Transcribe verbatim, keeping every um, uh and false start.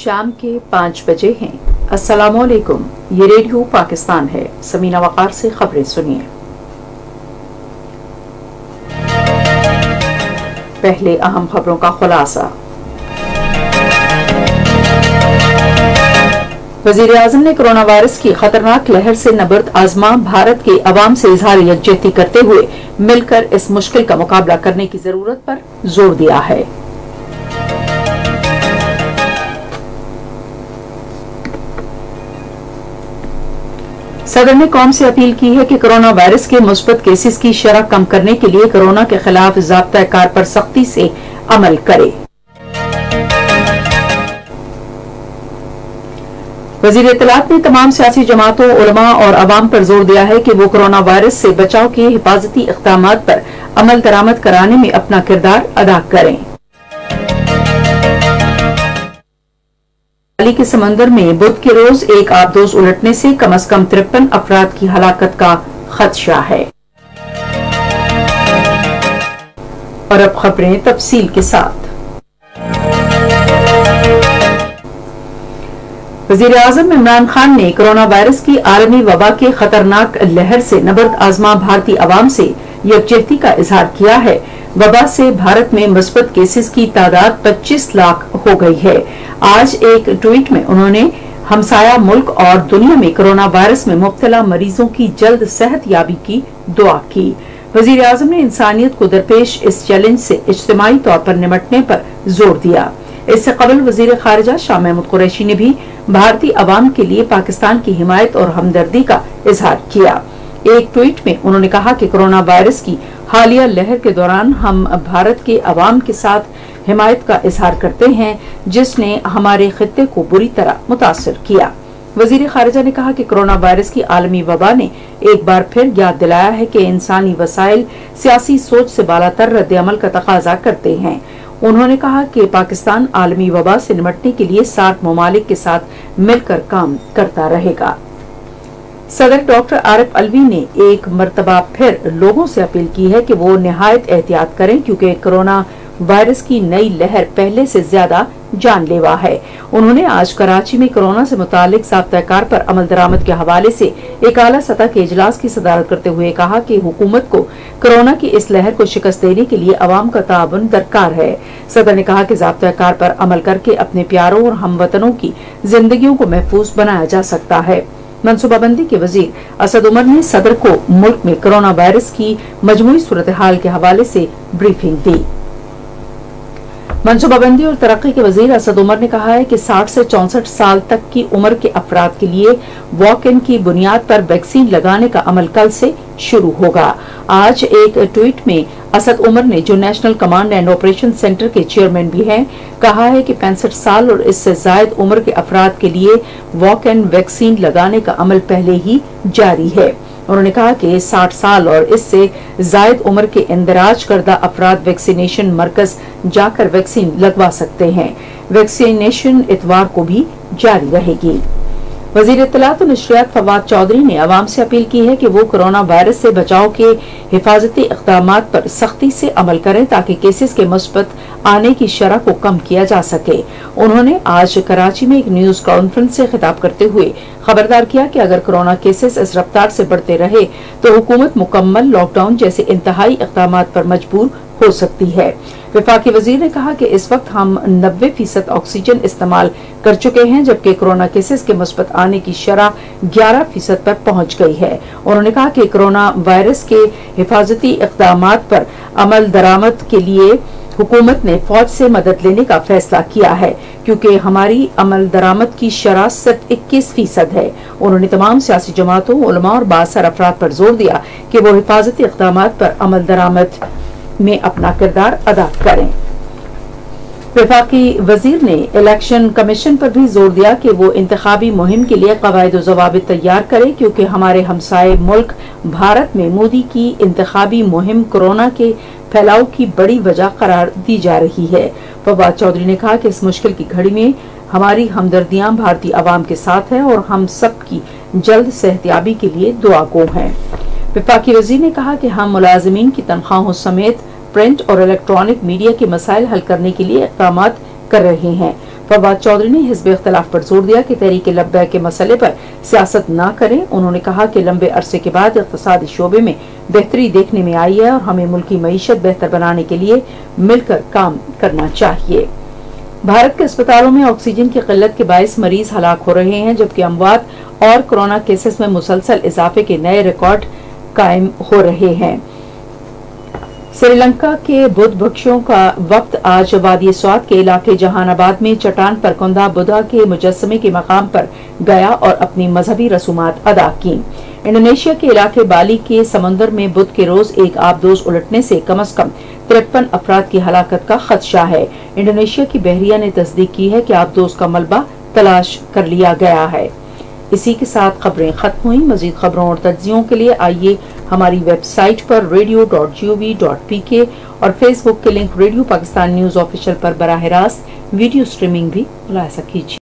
शाम के पाँच बजे हैं। अस्सलामुअलैकुम, ये रेडियो पाकिस्तान है। समीना वकार से खबरें सुनिए। पहले अहम खबरों का खुलासा। वजीर आजम ने कोरोना वायरस की खतरनाक लहर से नबर्द आजमा भारत के अवाम से इजहार यकजहती करते हुए मिलकर इस मुश्किल का मुकाबला करने की जरूरत पर जोर दिया है। सदर ने कौम से अपील की है कि कोरोना वायरस के मुस्बत केसेस की शरह कम करने के लिए कोरोना के खिलाफ ज़ाब्ता-ए-कार पर सख्ती से अमल करे। वजीर इत्तलात ने तमाम सियासी जमातों, उलमा और अवाम पर जोर दिया है कि वो कोरोना वायरस से बचाव के हिफाजती इक़दामात पर अमल दरामद कराने में अपना किरदार अदा करें। बंगाल के समंदर में बुध के रोज एक आबदोज उलटने से कम अज कम तिरपन अफराद की हलाकत का खदशा है। और अब खबरें तफसील के साथ। वजीर आजम इमरान खान ने कोरोना वायरस की आलमी वबा के खतरनाक लहर से नबर्द आजमा भारतीय अवाम से यकजहती का इजहार किया है। वबा से भारत में मुस्बत केसेस की तादाद पच्चीस लाख हो गई है। आज एक ट्वीट में उन्होंने हमसाया मुल्क और दुनिया में कोरोना वायरस में मुब्तला मरीजों की जल्द सेहत याबी की दुआ की। वजीर आजम ने इंसानियत को दरपेश इस चैलेंज से इज्तिमाई तौर पर निपटने पर जोर दिया। इससे कबल वजीर खारिजा शाह महमूद कुरैशी ने भी भारतीय अवाम के लिए पाकिस्तान की हिमायत और हमदर्दी का इजहार किया। एक ट्वीट में उन्होंने कहा कि कोरोना वायरस की हालिया लहर के दौरान हम भारत के अवाम के साथ हिमायत का इजहार करते हैं, जिसने हमारे खित्ते को बुरी तरह मुतासिर किया। वजीर खारिजा ने कहा कि कोरोना वायरस की आलमी वबा ने एक बार फिर याद दिलाया है कि इंसानी वसाइल सियासी सोच से बालातर रद्द-ए-अमल का तकाजा करते हैं। उन्होंने कहा कि पाकिस्तान आलमी वबा से निपटने के लिए सार्क ममालिक के साथ मिलकर काम करता रहेगा। सदर डॉक्टर आरिफ अलवी ने एक मरतबा फिर लोगों से अपील की है कि वो निहायत एहतियात करें, क्योंकि कोरोना वायरस की नई लहर पहले से ज्यादा जानलेवा है। उन्होंने आज कराची में कोरोना से मुतालिक ज़ाब्ता-ए-कार पर अमल दरामद के हवाले से एक आला सतह के इजलास की सदारत करते हुए कहा कि हुकूमत को कोरोना की इस लहर को शिकस्त देने के लिए अवाम का ताउन दरकार है। सदर ने कहा कि ज़ाब्ता-ए-कार पर अमल करके अपने प्यारों और हमवतनों की जिंदगियों को महफूज बनाया जा सकता है। मनसूबाबंदी के वजीर असद उमर ने सदर को मुल्क में कोरोना वायरस की मजमूई सूरत हाल के हवाले से ब्रीफिंग दी। मनसूबाबंदी और तरक्की के वजीर असद उमर ने कहा है कि साठ से चौसठ साल तक की उम्र के अफराद के लिए वॉक इन की बुनियाद पर वैक्सीन लगाने का अमल कल से शुरू होगा। आज एक ट्वीट में असद उमर ने, जो national command and operation centre के चेयरमैन भी हैं, कहा है कि पैंसठ साल और इससे जायद उम्र के अफराद के लिए वॉक इन वैक्सीन लगाने का अमल पहले ही जारी है। उन्होंने कहा कि साठ साल और इससे जायद उम्र के इंदराज करदा अफराद वैक्सीनेशन मरकज जाकर वैक्सीन लगवा सकते हैं। वैक्सीनेशन इतवार को भी जारी रहेगी। वजीर इत्तलात और नशरियात फवाद चौधरी ने अवाम से अपील की है कि वो कोरोना वायरस से बचाव के हिफाजती इक़दामात पर सख्ती से अमल करें, ताकि केसेस के मुस्बत आने की शरह को कम किया जा सके। उन्होंने आज कराची में एक न्यूज कॉन्फ्रेंस से खिताब करते हुए खबरदार किया कि अगर कोरोना केसेस इस रफ्तार से बढ़ते रहे तो हुकूमत मुकम्मल लॉकडाउन जैसे इंतहाई इक़दामात पर मजबूर हो सकती है। वफाकी वजीर ने कहा कि इस वक्त हम नब्बे फीसद ऑक्सीजन इस्तेमाल कर चुके हैं, जबकि कोरोना केसेस के मुस्बत आने की शरह ग्यारह फीसद पर पहुंच गई है। उन्होंने कहा कि कोरोना वायरस के हिफाजती इक़दामात पर अमल दरामद के लिए हुकूमत ने फौज से मदद लेने का फैसला किया है, क्योंकि हमारी अमल दरामद की शरह सिर्फ इक्कीस फीसद है। उन्होंने तमाम सियासी जमातों, उलमा और बासर अफराद पर जोर दिया कि वो हिफाजती इक़दामात पर अमल दरामद में अपना किरदार अदा करें। वफाकी वजीर ने इलेक्शन कमीशन पर भी जोर दिया कि वो इंतखाबी मुहिम के लिए कवायद ज़वाबित तैयार करे, क्योंकि हमारे हमसाये मुल्क भारत में मोदी की इंतखाबी मुहिम कोरोना के फैलाव की बड़ी वजह करार दी जा रही है। फवाद चौधरी ने कहा कि इस मुश्किल की घड़ी में हमारी हमदर्दियां भारतीय अवाम के साथ है और हम सब की जल्द सेहतयाबी के लिए दुआगो हैं। वफाकी वजीर ने कहा कि हम मुलाजमीन की तनख्वाहों समेत प्रिंट और इलेक्ट्रॉनिक मीडिया के मसाइल हल करने के लिए इक़दामात कर रहे हैं। फवाद चौधरी ने हिज़्ब इख्तिलाफ पर जोर दिया कि तहरीक लब्बैक के मसले पर सियासत न करें। उन्होंने कहा कि लंबे अरसे के बाद इक़्तिसादी शोबे में बेहतरी देखने में आई है और हमें मुल्की मईशत बेहतर बनाने के लिए मिलकर काम करना चाहिए। भारत के अस्पतालों में ऑक्सीजन की किल्लत के बायस मरीज हलाक हो रहे हैं, जबकि अमवात और कोरोना केसेस में मुसलसल इजाफे के नए रिकॉर्ड कायम हो रहे हैं। श्रीलंका के बुद्ध भिक्षुओं का वक्त आज वादी स्वात के इलाके जहानाबाद में चट्टान पर कुंदा बुद्धा के मुजस्समे के मकाम पर गया और अपनी मजहबी रसूमात अदा की। इंडोनेशिया के इलाके बाली के समुद्र में बुध के रोज एक आबदोज उलटने से कम अज कम तिरपन अफराद की हलाकत का खदशा है। इंडोनेशिया की बहरिया ने तस्दीक की है कि आबदोज का मलबा तलाश कर लिया गया है। इसी के साथ खबरें खत्म हुई। मजीद खबरों और तज्जियों के लिए आइए हमारी वेबसाइट पर radio dot G O V dot P K और फेसबुक के link radio Pakistan news official पर बराह रास्त वीडियो स्ट्रीमिंग भी मुलाहिजा कीजिए।